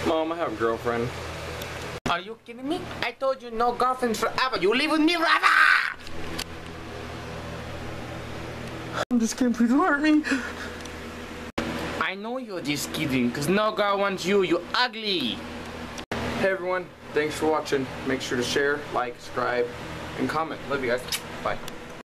Mom, I have a girlfriend. Are you kidding me? I told you no girlfriend forever. You live with me forever! I'm just kidding, please don't hurt me. I know you're just kidding, cause no girl wants you. You ugly. Hey everyone, thanks for watching. Make sure to share, like, subscribe, and comment. Love you guys. Bye.